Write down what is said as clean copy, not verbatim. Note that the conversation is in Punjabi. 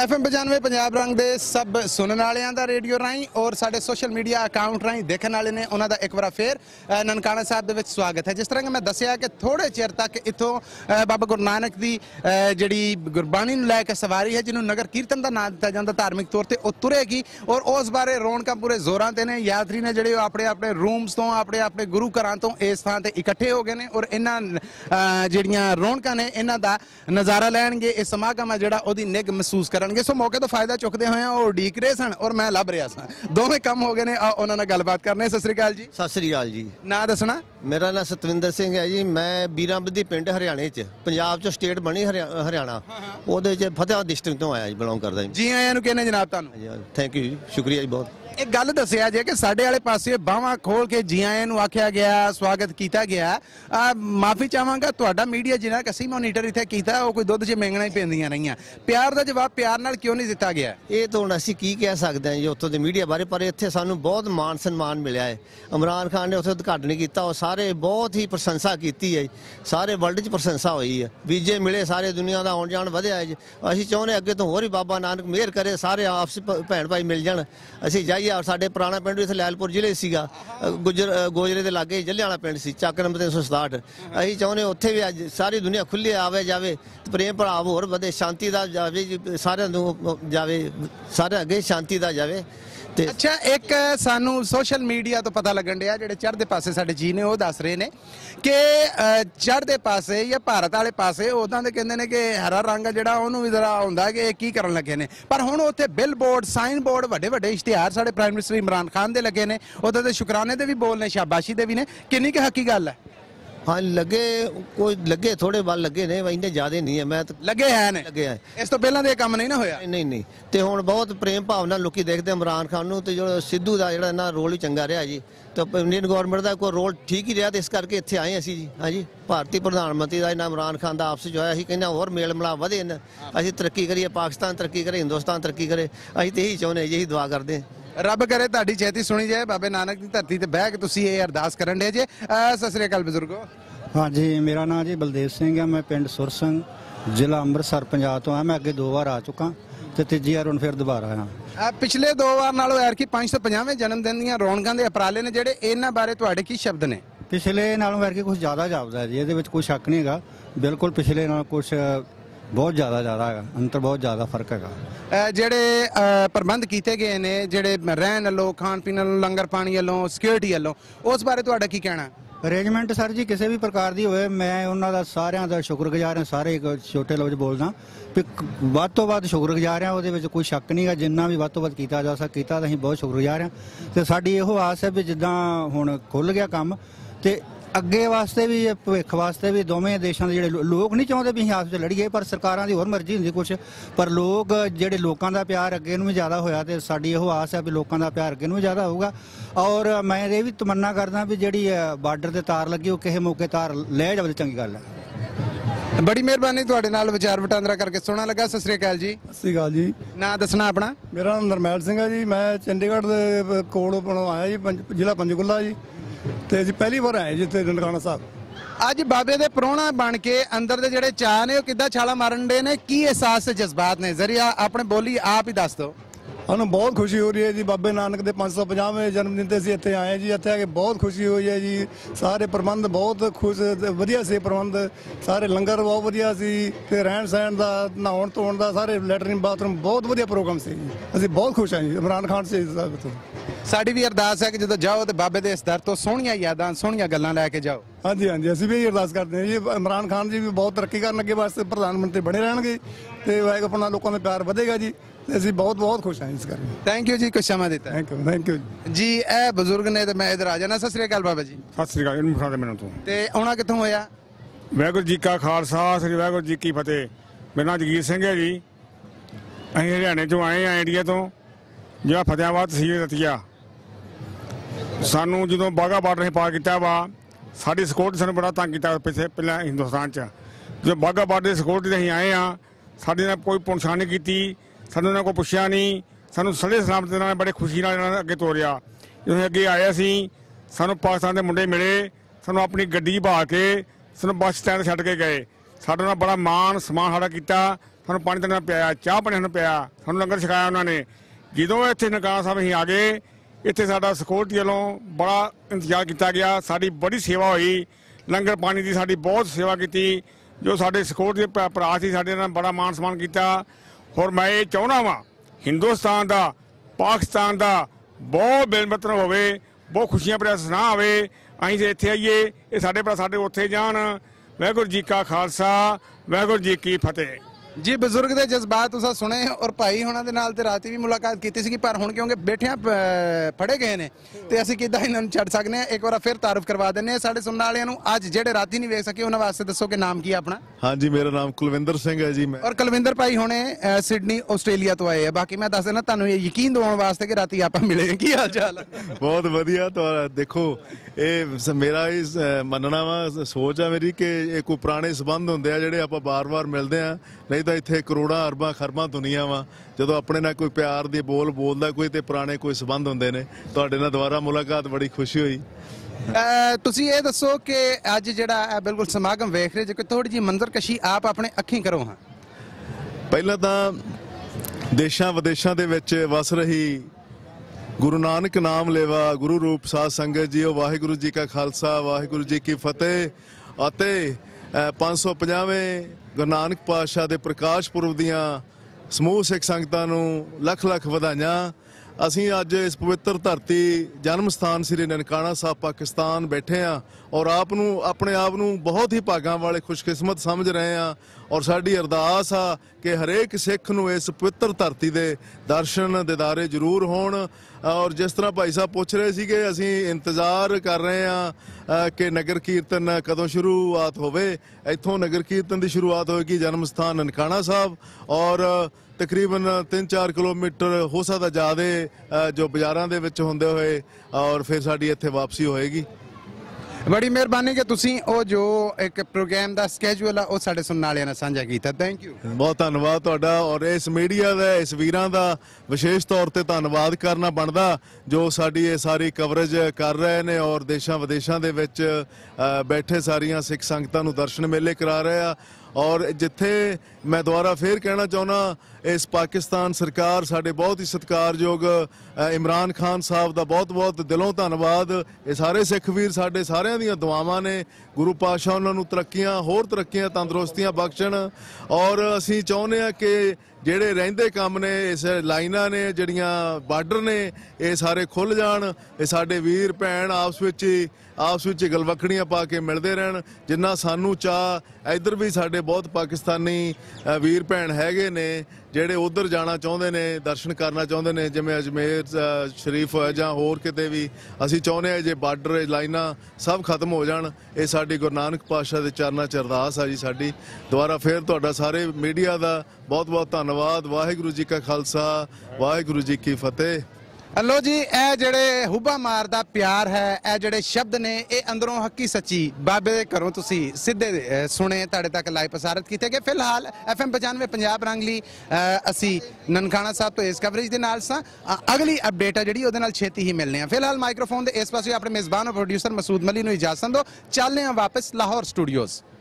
FM 95 पंजाब रंग दे सब सुनने वालियां दा रेडियो राही और साडे सोशल मीडिया अकाउंट राही देखने वाले ने उन्हां दा एक बार फिर ननकाना साहब दे विच स्वागत है। जिस तरह मैं दस्सिया कि थोड़े चिर तक इत्थों बाबा गुरु नानक दी जिहड़ी गुरबाणी नूं लैके सवारी है जिन्होंने नगर कीर्तन का नाम दिता जाता धार्मिक तौर पर वह तुरेगी और उस बारे रौनकां पूरे जोरां ते ने। यात्री ने जिहड़े अपने अपने रूम्स तो अपने अपने गुरु घरां तो इस थां ते इकट्ठे हो गए हैं और इन्हां जिहड़ियां रौनकां ने इन्हां दा नज़ारा लैणगे। इस समागम जिहड़ा ओहदी निग महसूस करनगे। सो मौके तो फायदा चुकते हुए वो उड़ीक रहे सन और मैं लभ रहा सा, दोवें कम हो गए ने। उन्हां नाल गलबात करने। सत श्री अकाल जी। सत श्री अकाल जी। ना दसना? मेरा नाम सतविंदर सिंह है जी। मैं बीराबद्धी पिंड हरियाणे च पंजाब च स्टेट बनी हरियाणा ਉਹਦੇ ਚ फतेहाबाद डिस्ट्रिक्ट तो आया जी, बिलोंग करदा जी। आयां नूं कहने जनाब तुहानूं थैंक यू जी, शुक्रिया जी बहुत। एक गल दसिया जे कि साडे वाले पासे बाहां खोल के जी आयां नूं आख्या गया, स्वागत किया गया। माफी चाहांगा तुहाडा मीडिया जिन्ना कसी मोनीटर इत्थे कीता वो कोई दुध च मेंगना ही पैंदियां रहियां। प्यार दा जवाब प्यार नाल क्यों नहीं दिता गया? ये तो हुण असीं की कह सकते हैं जी उत्थों दे मीडिया बारे, पर इत्थे सानूं बहुत मान सम्मान मिलिया है। इमरान खान ने उत्थे उद्घाटन किया और सारे बहुत ही प्रशंसा की है, सारे वर्ल्ड च प्रशंसा हुई है। वीजे मिले, सारे दुनिया का आउण जाण वधिया है जी। असीं चाहुंदे अगे तो होर ही बाबा नानक मेहर करे, सारे आपस भैण भाई मिल जाण, असीं जाइए। और साडे पुराना पिंड इत्थे लैलपुर जिले सीगा, गोजरे दे लागे जलियावाला पिंड सी, चक नंबर 367। असीं चाहुंदे उत्थे भी अज सारी दुनिया खुली आवे जावे, प्रेम भराव होर वधे, शांति दा जावे जी, सारिआं नूं जावे, सारे अगे शांति दा जावे। अच्छा, एक सानू सोशल मीडिया तो पता लगन दिया जिहड़े चढ़दे पासे साडे जी ने वो दस रहे ने कि चढ़दे पासे या भारत वाले पासे उदां दे कहंदे ने कि हरा रंग जिहड़ा ओनू भी जरा हुंदा कि की करन लगे ने, पर हुण उत्थे बिल बोर्ड साइन बोर्ड वड्डे वड्डे इश्तिहार साडे प्राइम मिनिस्टर इमरान खान दे लगे ने, उहदे ते शुकराने दे भी बोल ने, शाबाशी दे भी ने। किन्नी कि हकी गल है? हाँ लगे, कोई लगे थोड़े बाल लगे ने, इन्ने ज्यादा नहीं है। मैं तो लगे हैं ने, लगे है। इस तो पहला दे काम नहीं ना होया? नहीं नहीं। ते हुण बहुत प्रेम भावना लोकी देखते इमरान खान नूं, ते जो सिद्धू दा जिहड़ा ना रोल ही चंगा रहा जी, तो इंडियन गवर्नमेंट का कोई रोल ठीक ही रहा, तो इस करके इत्थे आए असीं जी। हाँ जी, भारतीय प्रधानमंत्री का इन्ना इमरान खान का आपस जो है, असीं कहने होर मेल मिलाप वधे, असीं तरक्की करिए, पाकिस्तान तरक्की करे, हिंदुस्तान तरक्की करे, असीं तो यही चाहुंदे, यही दुआ करते हैं। रब करे तुहाडी छेती सुनी जाए, बाबे नानक की धरती ते बह के तुसीं ये अरदास करन दे जे। सत श्री अकाल बजुर्गो। हाँ जी, मेरा नाम जी बलदेव सिंह है। मैं पिंड सुरसंग जिला अमृतसर पंजाब तो है। मैं अगे 2 बार आ चुका तो तीजी बार फिर दोबारा आया। पिछले 2 बार नालों एरकी 550वें जन्मदिन दीआं रौनकां दे उपराले ने जिहड़े इन्हां बारे तुहाडे की शब्द ने? पिछले नालों एरकी कुछ ज़्यादा जापदा है जी, ये कोई शक नहीं है। बिल्कुल पिछले नालों कुछ बहुत ज़्यादा है, अंतर बहुत ज़्यादा फर्क है। ਜਿਹੜੇ ਪ੍ਰਬੰਧ ਕੀਤੇ ਗਏ ਨੇ, ਜਿਹੜੇ ਰਹਿਣ ਵੱਲੋਂ, ਖਾਣ ਪੀਣ ਵੱਲੋਂ, ਲੰਗਰ ਪਾਣੀ ਵੱਲੋਂ, ਸਿਕਿਉਰਿਟੀ ਵੱਲੋਂ, ਉਸ ਬਾਰੇ ਤੁਹਾਡਾ ਕੀ ਕਹਿਣਾ? अरेंजमेंट सर जी किसी भी प्रकार की होए, मैं उन्होंने सारिਆਂ ਦਾ शुक्रगुजार ਹਾਂ। ਸਾਰੇ ਛੋਟੇ ਲਫ਼ਜ਼ बोलदा भी ਵੱਧ ਤੋਂ ਵੱਧ शुक्रगुजार ਹਾਂ, ਉਹਦੇ ਵਿੱਚ ਕੋਈ ਸ਼ੱਕ ਨਹੀਂ ਹੈ। ਜਿੰਨਾ ਵੀ ਵੱਧ ਤੋਂ ਵੱਧ ਕੀਤਾ ਜਾ ਸਕਦਾ ਕੀਤਾ ਤਾਂ ਅਸੀਂ ਬਹੁਤ शुक्रगुजार ਹਾਂ। ਤੇ ਸਾਡੀ ਇਹੋ ਆਸ ਹੈ ਵੀ ਜਿੱਦਾਂ ਹੁਣ ਖੁੱਲ ਗਿਆ ਕੰਮ ਤੇ ਅੱਗੇ ਵਾਸਤੇ ਵੀ ਭਵਿੱਖ ਵਾਸਤੇ ਵੀ ਦੋਵੇਂ ਦੇਸ਼ਾਂ ਦੇ ਜਿਹੜੇ ਲੋਕ ਨਹੀਂ ਚਾਹੁੰਦੇ ਵੀ ਅਸੀਂ ਆਪਸ ਵਿੱਚ ਲੜੀਏ, ਪਰ ਸਰਕਾਰਾਂ ਦੀ ਹੋਰ ਮਰਜ਼ੀ ਹੁੰਦੀ ਕੁਛ, ਪਰ ਲੋਕ ਜਿਹੜੇ ਲੋਕਾਂ ਦਾ ਪਿਆਰ ਅੱਗੇ ਨੂੰ ਵੀ ਜ਼ਿਆਦਾ ਹੋਇਆ ਤੇ ਸਾਡੀ ਇਹੋ ਆਸ ਹੈ ਵੀ ਲੋਕਾਂ ਦਾ ਪਿਆਰ ਅੱਗੇ ਨੂੰ ਵੀ ਜ਼ਿਆਦਾ ਹੋਊਗਾ। ਔਰ ਮੈਂ ਇਹ ਵੀ ਤਮੰਨਾ ਕਰਦਾ ਵੀ ਜਿਹੜੀ ਬਾਰਡਰ ਤੇ ਤਾਰ ਲੱਗੀ ਉਹ ਕਿਸੇ ਮੌਕੇ ਤਾਰ ਲੈ ਜਾਵੇ, ਚੰਗੀ ਗੱਲ ਹੈ। ਬੜੀ ਮਿਹਰਬਾਨੀ, ਤੁਹਾਡੇ ਨਾਲ ਵਿਚਾਰ ਵਟਾਂਦਰਾ ਕਰਕੇ ਸੋਹਣਾ ਲੱਗਾ। ਸਤਿ ਸ੍ਰੀ ਅਕਾਲ ਜੀ। ਸਤਿ ਸ੍ਰੀ ਅਕਾਲ ਜੀ। ਨਾਂ ਦੱਸਣਾ ਆਪਣਾ? ਮੇਰਾ ਨਾਮ ਨਰਮੈਲ ਸਿੰਘ ਹੈ ਜੀ। ਮੈਂ ਚੰਡੀਗੜ੍ਹ ਦੇ ਕੋਲ ਆਇਆ ਜੀ, ਜ਼ਿਲ੍ਹਾ ਪੰਚਕੂਲਾ ਜੀ, ਤੇ ਜੀ ਪਹਿਲੀ ਵਾਰ ਆਏ ਜੀ ਇੱਥੇ ਨਨਕਾਣਾ ਸਾਹਿਬ। ਅੱਜ ਬਾਬੇ ਦੇ ਪ੍ਰਾਹੁਣਾ ਬਣ ਕੇ ਅੰਦਰ ਦੇ ਜਿਹੜੇ ਚਾਅ ਨੇ ਉਹ ਕਿੱਦਾਂ ਛਾਲਾ ਮਾਰਨ ਦੇ ਨੇ, ਕੀ ਅਹਿਸਾਸ ਤੇ ਜਜ਼ਬਾਤ ਨੇ, ਜ਼ਰੀਆ ਆਪਣੇ ਬੋਲੀ ਆਪ ਹੀ ਦੱਸ ਦਿਓ। ਸਾਨੂੰ ਬਹੁਤ ਖੁਸ਼ੀ ਹੋ ਰਹੀ ਹੈ ਜੀ, ਬਾਬੇ ਨਾਨਕ ਦੇ 550ਵੇਂ ਜਨਮ ਦਿਨ ਤੇ ਅਸੀਂ ਇੱਥੇ ਆਏ ਜੀ। ਇੱਥੇ ਆ ਕੇ ਬਹੁਤ ਖੁਸ਼ੀ ਹੋਈ ਹੈ ਜੀ। ਸਾਰੇ ਪ੍ਰਬੰਧ ਬਹੁਤ ਵਧੀਆ ਸੀ, ਪ੍ਰਬੰਧ ਸਾਰੇ ਲੰਗਰ ਬਹੁਤ ਵਧੀਆ ਸੀ, ਤੇ ਰਹਿਣ ਸਹਿਣ ਦਾ, ਨਹਾਉਣ ਧੋਣ ਦਾ, ਸਾਰੇ ਲੈਟਰਿਨ ਬਾਥਰੂਮ ਬਹੁਤ ਵਧੀਆ ਪ੍ਰੋਗਰਾਮ ਸੀ। ਅਸੀਂ ਬਹੁਤ ਖੁਸ਼ ਹਾਂ ਜੀ ਇਮਰਾਨ ਖਾਨ ਸਾਹਿਬ ਤੋਂ। ਸਾਡੀ ਵੀ ਅਰਦਾਸ ਹੈ ਕਿ ਜਦੋਂ ਜਾਓ ਤੇ ਬਾਬੇ ਦੇ ਇਸ ਦਰ ਤੋਂ ਸੋਹਣੀਆਂ ਯਾਦਾਂ, ਸੋਹਣੀਆਂ ਗੱਲਾਂ ਲੈ ਕੇ ਜਾਓ। ਹਾਂਜੀ ਹਾਂਜੀ, ਅਸੀਂ ਵੀ ਇਹ ਅਰਦਾਸ ਕਰਦੇ ਹਾਂ ਜੀ। ਇਮਰਾਨ ਖਾਨ ਜੀ ਵੀ ਬਹੁਤ ਤਰੱਕੀ ਕਰਨ ਅੱਗੇ ਵਾਸਤੇ ਪ੍ਰਧਾਨ ਮੰਤਰੀ ਬਣੇ ਰਹਿਣਗੇ ਤੇ ਆਪਣਾ ਲੋਕਾਂ ਦਾ ਪਿਆਰ ਵਧੇਗਾ ਜੀ। ਅਸੀਂ ਬਹੁਤ ਬਹੁਤ ਖੁਸ਼ ਹਾਂ ਇਸ ਕਰਕੇ। ਥੈਂਕ ਯੂ ਜੀ, ਕੁਛ ਸਮਾਂ ਦਿੱਤਾ। ਥੈਂਕ ਯੂ ਜੀ। ਇਹ ਬਜ਼ੁਰਗ ਨੇ ਤੇ ਮੈਂ ਇਧਰ ਆ ਜਾਣਾ। ਸਤਿ ਸ੍ਰੀ ਅਕਾਲ ਬਾਬਾ ਜੀ। ਸਤਿ ਸ੍ਰੀ ਅਕਾਲ। ਇਹਨੂੰ ਬੁਖਾਰ ਮੈਨੂੰ ਤੋਂ ਤੇ ਆਉਣਾ ਕਿੱਥੋਂ ਹੋਇਆ? ਵਾਹਿਗੁਰੂ ਜੀ ਕਾ ਖਾਲਸਾ, ਸ੍ਰੀ ਵਾਹਿਗੁਰੂ ਜੀ ਕੀ ਫਤਿਹ। ਮੇਰਾ ਨਾਮ ਜਗੀਰ ਸਿੰਘ ਹੈ ਜੀ। ਅਸੀਂ ਹਰਿਆਣੇ ਤੋਂ ਆਏ ਹਾਂ, ਇੰਡੀਆ ਤੋਂ, ਜਿਹੜਾ ਫਤਿਆਬਾਦ ਤਹਿਸੀਲ ਰਤੀਆ। ਸਾਨੂੰ ਜਦੋਂ ਬਾਘਾ ਬਾਰਡਰ ਪਾਰ ਕੀਤਾ ਵਾ, ਸਾਡੀ ਸਿਕਿਉਰਟੀ ਸਾਨੂੰ ਬੜਾ ਤੰਗ ਕੀਤਾ ਪਿੱਛੇ ਪਹਿਲਾਂ ਹਿੰਦੁਸਤਾਨ 'ਚ। ਜਦੋਂ ਬਾਘਾ ਬਾਰਡਰ ਦੀ ਸਿਕਿਉਰਟੀ 'ਤੇ ਅਸੀਂ ਆਏ ਹਾਂ, ਸਾਡੇ ਨਾਲ ਕੋਈ ਪਹੁੰਚਾਣ ਨਹੀਂ ਕੀਤੀ, ਸਾਨੂੰ ਉਹਨਾਂ ਕੋਲ ਪੁੱਛਿਆ ਨਹੀਂ, ਸਾਨੂੰ ਸੜੇ ਸਲਾਮਤ ਦੇ ਨਾਲ ਬੜੇ ਖੁਸ਼ੀ ਨਾਲ ਇਹਨਾਂ ਨੇ ਅੱਗੇ ਤੋਰਿਆ। ਜਦੋਂ ਅੱਗੇ ਆਏ ਅਸੀਂ, ਸਾਨੂੰ ਪਾਕਿਸਤਾਨ ਦੇ ਮੁੰਡੇ ਮਿਲੇ, ਸਾਨੂੰ ਆਪਣੀ ਗੱਡੀ ਬਹਾ ਕੇ ਸਾਨੂੰ ਬੱਸ ਸਟੈਂਡ ਛੱਡ ਕੇ ਗਏ। ਸਾਡੇ ਨਾਲ ਬੜਾ ਮਾਣ ਸਨਮਾਨ ਸਾਡਾ ਕੀਤਾ। ਸਾਨੂੰ ਪਾਣੀ ਤਾਂ ਪਿਆਇਆ, ਚਾਹ ਪਾਣੀ ਸਾਨੂੰ ਪਿਆਇਆ, ਸਾਨੂੰ ਲੰਗਰ ਛਕਾਇਆ ਉਹਨਾਂ ਨੇ। ਜਦੋਂ ਇੱਥੇ ਨਨਕਾਣਾ ਸਾਹਿਬ ਅਸੀਂ ਆ ਗਏ, ਇੱਥੇ ਸਾਡਾ ਸਿਕਿਉਰਟੀ ਵੱਲੋਂ ਬੜਾ ਇੰਤਜ਼ਾਰ ਕੀਤਾ ਗਿਆ, ਸਾਡੀ ਬੜੀ ਸੇਵਾ ਹੋਈ, ਲੰਗਰ ਪਾਣੀ ਦੀ ਸਾਡੀ ਬਹੁਤ ਸੇਵਾ ਕੀਤੀ। ਜੋ ਸਾਡੇ ਸਿਕਿਉਰਟੀ ਦੇ ਭਰਾ ਸੀ, ਸਾਡੇ ਨਾਲ ਬੜਾ ਮਾਣ ਸਨਮਾਨ ਕੀਤਾ। ਹੋਰ ਮੈਂ ਇਹ ਚਾਹੁੰਦਾ ਵਾਂ ਹਿੰਦੁਸਤਾਨ ਦਾ, ਪਾਕਿਸਤਾਨ ਦਾ ਬਹੁਤ ਮੇਲ ਮਿੱਤਰ ਹੋਵੇ, ਬਹੁਤ ਖੁਸ਼ੀਆਂ ਭਰਿਆ ਸੁਨਾਹ ਆਵੇ। ਅਸੀਂ ਜੇ ਇੱਥੇ ਆਈਏ, ਇਹ ਸਾਡੇ ਭਰਾ ਸਾਡੇ ਉੱਥੇ ਜਾਣ। ਵਾਹਿਗੁਰੂ ਜੀ ਕਾ ਖਾਲਸਾ, ਵਾਹਿਗੁਰੂ ਜੀ ਕੀ ਫਤਿਹ। ਜੀ ਬਜ਼ੁਰਗ ਦੇ ਜਜ਼ਬਾਤ ਤੁਸੀਂ ਸੁਣੇ ਔਰ ਭਾਈ ਹੁਣਾਂ ਦੇ ਨਾਲ ਤੇ ਰਾਤੀ ਵੀ ਮੁਲਾਕਾਤ ਕੀਤੀ ਸੀ, ਪਰ ਹੁਣ ਕਿਉਂਕਿ ਬੈਠਿਆਂ ਫੜੇ ਗਏ ਨੇ ਤੇ ਅਸੀਂ ਕਿੱਦਾਂ ਇਹਨਾਂ ਨੂੰ ਛੱਡ ਸਕਦੇ ਹਾਂ। ਇੱਕ ਵਾਰ ਫਿਰ ਤਾਰਫ ਕਰਵਾ ਦਿੰਦੇ ਹਾਂ ਸਾਡੇ ਸੁਣਨ ਵਾਲਿਆਂ ਨੂੰ। ਅੱਜ ਜਿਹੜੇ ਰਾਤੀ ਨਹੀਂ ਵੇਖ ਸਕੇ ਉਹਨਾਂ ਵਾਸਤੇ ਦੱਸੋ ਕਿ ਨਾਮ ਕੀ ਹੈ ਆਪਣਾ? ਹਾਂਜੀ, ਮੇਰਾ ਨਾਮ ਕੁਲਵਿੰਦਰ ਸਿੰਘ ਹੈ ਜੀ। ਔਰ ਕੁਲਵਿੰਦਰ ਭਾਈ ਹੁਣੇ ਸਿਡਨੀ ਆਸਟ੍ਰੇਲੀਆ ਤੋਂ ਆਏ ਆ। ਬਾਕੀ ਮੈਂ ਦੱਸ ਦੇਣਾ ਤੁਹਾਨੂੰ ਇਹ ਯਕੀਨ ਦਿਵਾਉਣ ਵਾਸਤੇ ਕਿ ਰਾਤੀ ਆਪਾਂ ਮਿਲੇ। ਕੀ ਹਾਲ ਚਾਲ ਹੈ? ਬਹੁਤ ਵਧੀਆ। ਦੇਖੋ, ਇਹ ਮੇਰਾ ਇਸ ਮੰਨਣਾ ਵਾ, ਸੋਚ ਆ ਮੇਰੀ ਕਿ ਇਹ ਕੋਈ ਪੁਰਾਣੇ ਸਬੰਧ ਹੁੰਦੇ ਆ ਜਿਹੜੇ ਆਪਾਂ ਬਾਰ-ਬਾਰ ਮਿਲਦੇ ਆ। ਨਹੀਂ ਤਾਂ ਇੱਥੇ ਕਰੋੜਾਂ ਅਰਬਾਂ ਖਰਬਾਂ ਦੁਨੀਆ ਵਾ, ਜਦੋਂ ਆਪਣੇ ਨਾਲ ਕੋਈ ਪਿਆਰ ਦੇ ਬੋਲ ਬੋਲਦਾ ਕੋਈ ਤੇ ਪੁਰਾਣੇ ਕੋਈ ਸਬੰਧ ਹੁੰਦੇ ਨੇ। ਤੁਹਾਡੇ ਨਾਲ ਦੁਬਾਰਾ ਮੁਲਾਕਾਤ ਬੜੀ ਖੁਸ਼ੀ ਹੋਈ। ਤੁਸੀਂ ਇਹ ਦੱਸੋ ਕਿ ਅੱਜ ਜਿਹੜਾ ਬਿਲਕੁਲ ਸਮਾਗਮ ਵੇਖ ਰਹੇ ਜੇ, ਕੋਈ ਥੋੜੀ ਜਿਹੀ ਮੰਜ਼ਰਕਸ਼ੀ ਆਪ ਆਪਣੇ ਅੱਖੀਂ ਕਰੋ। ਹਾਂ, ਪਹਿਲਾਂ ਤਾਂ ਦੇਸ਼ਾਂ ਵਿਦੇਸ਼ਾਂ ਦੇ ਵਿੱਚ ਵਸ ਰਹੀ ਗੁਰੂ ਨਾਨਕ ਨਾਮ ਲੇਵਾ ਗੁਰੂ ਰੂਪ ਸਾਧ ਸੰਗਤ ਜੀ, ਉਹ ਵਾਹਿਗੁਰੂ ਜੀ ਕਾ ਖਾਲਸਾ, ਵਾਹਿਗੁਰੂ ਜੀ ਕੀ ਫਤਿਹ। ਅਤੇ 550ਵੇਂ ਗੁਰੂ ਨਾਨਕ ਪਾਤਸ਼ਾਹ ਦੇ ਪ੍ਰਕਾਸ਼ ਪੁਰਬ ਦੀਆਂ ਸਮੂਹ ਸਿੱਖ ਸੰਗਤਾਂ ਨੂੰ ਲੱਖ ਲੱਖ ਵਧਾਈਆਂ। ਅਸੀਂ ਅੱਜ ਇਸ ਪਵਿੱਤਰ ਧਰਤੀ ਜਨਮ ਸਥਾਨ ਸ੍ਰੀ ਨਨਕਾਣਾ ਸਾਹਿਬ ਪਾਕਿਸਤਾਨ ਬੈਠੇ ਹਾਂ ਔਰ ਆਪਣੇ ਆਪ ਨੂੰ ਬਹੁਤ ਹੀ ਭਾਗਾਂ ਵਾਲੇ ਖੁਸ਼ਕਿਸਮਤ ਸਮਝ ਰਹੇ ਹਾਂ। ਔਰ ਸਾਡੀ ਅਰਦਾਸ ਆ ਕਿ ਹਰੇਕ ਸਿੱਖ ਨੂੰ ਇਸ ਪਵਿੱਤਰ ਧਰਤੀ ਦੇ ਦਰਸ਼ਨ ਦਿਦਾਰੇ ਜ਼ਰੂਰ ਹੋਣ। ਔਰ ਜਿਸ ਤਰ੍ਹਾਂ ਭਾਈ ਸਾਹਿਬ ਪੁੱਛ ਰਹੇ ਸੀਗੇ, ਅਸੀਂ ਇੰਤਜ਼ਾਰ ਕਰ ਰਹੇ ਹਾਂ ਕਿ ਨਗਰ ਕੀਰਤਨ ਕਦੋਂ ਸ਼ੁਰੂਆਤ ਹੋਵੇ। ਇੱਥੋਂ ਨਗਰ ਕੀਰਤਨ ਦੀ ਸ਼ੁਰੂਆਤ ਹੋਏਗੀ ਜਨਮ ਸਥਾਨ ਨਨਕਾਣਾ ਸਾਹਿਬ, ਔਰ ਤਕਰੀਬਨ 3-4 ਕਿਲੋਮੀਟਰ ਹੋ ਸਕਦਾ ਜ਼ਿਆਦਾ ਜੋ ਬਾਜ਼ਾਰਾਂ ਦੇ ਵਿੱਚ ਹੁੰਦੇ ਹੋਏ, ਔਰ ਫਿਰ ਸਾਡੀ ਇੱਥੇ ਵਾਪਸੀ ਹੋਏਗੀ। ਬੜੀ ਮਿਹਰਬਾਨੀ ਕਿ ਤੁਸੀਂ ਉਹ ਜੋ ਇੱਕ ਪ੍ਰੋਗਰਾਮ ਦਾ ਸਕੇਜੂਲ ਆ ਉਹ ਸਾਡੇ ਸੁਣਨ ਵਾਲਿਆਂ ਨਾਲ ਸਾਂਝਾ ਕੀਤਾ। ਥੈਂਕ ਯੂ, ਬਹੁਤ ਧੰਨਵਾਦ ਤੁਹਾਡਾ। ਔਰ ਇਸ ਮੀਡੀਆ ਦਾ, ਇਸ ਵੀਰਾਂ ਦਾ ਵਿਸ਼ੇਸ਼ ਤੌਰ ਤੇ ਧੰਨਵਾਦ ਕਰਨਾ ਬਣਦਾ ਜੋ ਸਾਡੀ ਇਹ ਸਾਰੀ ਕਵਰੇਜ ਕਰ ਰਹੇ ਨੇ ਔਰ ਦੇਸ਼ਾਂ ਵਿਦੇਸ਼ਾਂ ਦੇ ਵਿੱਚ ਬੈਠੇ ਸਾਰੀਆਂ ਸਿੱਖ ਸੰਗਤਾਂ ਨੂੰ ਦਰਸ਼ਨ ਮੇਲੇ ਕਰਾ ਰਹੇ ਆ। ਔਰ ਜਿੱਥੇ ਮੈਂ ਦੁਬਾਰਾ ਫੇਰ ਕਹਿਣਾ ਚਾਹੁੰਦਾ, ਇਸ ਪਾਕਿਸਤਾਨ ਸਰਕਾਰ, ਸਾਡੇ ਬਹੁਤ ਹੀ ਸਤਿਕਾਰਯੋਗ ਇਮਰਾਨ ਖਾਨ ਸਾਹਿਬ ਦਾ ਬਹੁਤ ਬਹੁਤ ਦਿਲੋਂ ਧੰਨਵਾਦ। ਇਹ ਸਾਰੇ ਸਿੱਖ ਵੀਰ ਸਾਡੇ ਸਾਰਿਆਂ ਦੀਆਂ ਦੁਆਵਾਂ ਨੇ। ਗੁਰੂ ਪਾਤਸ਼ਾਹ ਉਹਨਾਂ ਨੂੰ ਤਰੱਕੀਆਂ, ਹੋਰ ਤਰੱਕੀਆਂ, ਤੰਦਰੁਸਤੀਆਂ ਬਖਸ਼ਣ। ਔਰ ਅਸੀਂ ਚਾਹੁੰਦੇ ਹਾਂ ਕਿ ਜਿਹੜੇ ਰਹਿੰਦੇ ਕੰਮ ਨੇ, ਇਸ ਲਾਈਨਾਂ ਨੇ ਜਿਹੜੀਆਂ ਬਾਰਡਰ ਨੇ, ਇਹ ਸਾਰੇ ਖੁੱਲ ਜਾਣ। ਇਹ ਸਾਡੇ ਵੀਰ ਭੈਣ ਆਪਸ ਵਿੱਚ ਗਲਵੱਕੜੀਆਂ ਪਾ ਕੇ ਮਿਲਦੇ ਰਹਿਣ। ਜਿੰਨਾ ਸਾਨੂੰ ਚਾਹ, ਇੱਧਰ ਵੀ ਸਾਡੇ ਬਹੁਤ ਪਾਕਿਸਤਾਨੀ ਵੀਰ ਭੈਣ ਹੈਗੇ ਨੇ ਜਿਹੜੇ ਉਧਰ ਜਾਣਾ ਚਾਹੁੰਦੇ ਨੇ, ਦਰਸ਼ਨ ਕਰਨਾ ਚਾਹੁੰਦੇ ਨੇ, ਜਿਵੇਂ ਅਜਮੇਰ ਸ਼ਰੀਫ ਹੋਇਆ ਜਾਂ ਹੋਰ ਕਿਤੇ ਵੀ। ਅਸੀਂ ਚਾਹੁੰਦੇ ਹਾਂ ਜੇ ਬਾਰਡਰ ਲਾਈਨਾਂ ਸਭ ਖਤਮ ਹੋ ਜਾਣ। ਇਹ ਸਾਡੀ ਗੁਰੂ ਨਾਨਕ ਪਾਤਸ਼ਾਹ ਦੇ ਚਰਨਾਂ 'ਚ ਅਰਦਾਸ ਆ ਜੀ ਸਾਡੀ। ਦੁਬਾਰਾ ਫੇਰ ਤੁਹਾਡਾ ਸਾਰੇ ਮੀਡੀਆ ਦਾ ਬਹੁਤ ਬਹੁਤ ਧੰਨਵਾਦ। ਵਾਹਿਗੁਰੂ ਜੀ ਕਾ ਖਾਲਸਾ, ਵਾਹਿਗੁਰੂ ਜੀ ਕੀ ਫਤਿਹ। ਹਲੋ ਜੀ, ਇਹ ਜਿਹੜੇ ਹੁੱਬਾ ਮਾਰਦਾ ਪਿਆਰ ਹੈ, ਇਹ ਜਿਹੜੇ ਸ਼ਬਦ ਨੇ, ਇਹ ਅੰਦਰੋਂ ਹੱਕੀ ਸੱਚੀ ਬਾਬੇ ਦੇ ਘਰੋਂ ਤੁਸੀਂ ਸਿੱਧੇ ਸੁਣੇ, ਤੁਹਾਡੇ ਤੱਕ ਲਾਈਵ ਪ੍ਰਸਾਰਿਤ ਕੀਤੇ ਗਏ। ਫਿਲਹਾਲ FM 95 ਪੰਜਾਬ ਰੰਗ ਲਈ ਅਸੀਂ ਨਨਕਾਣਾ ਸਾਹਿਬ ਤੋਂ ਇਸ ਕਵਰੇਜ ਦੇ ਨਾਲ ਸਾਂ। ਅਗਲੀ ਅਪਡੇਟ ਆ ਜਿਹੜੀ ਉਹਦੇ ਨਾਲ ਛੇਤੀ ਹੀ ਮਿਲਨੇ ਆ। ਫਿਲਹਾਲ ਮਾਈਕ੍ਰੋਫੋਨ ਦੇ ਇਸ ਪਾਸੇ ਆਪਣੇ ਮੇਜ਼ਬਾਨ ਔਰ ਪ੍ਰੋਡਿਊਸਰ ਮਸੂਦ ਮਲੀ ਨੂੰ ਇਜਾਜ਼ਤ ਦਿਓ। ਚੱਲਦੇ ਹਾਂ ਵਾਪਸ ਲਾਹੌਰ ਸਟੂਡੀਓਜ਼।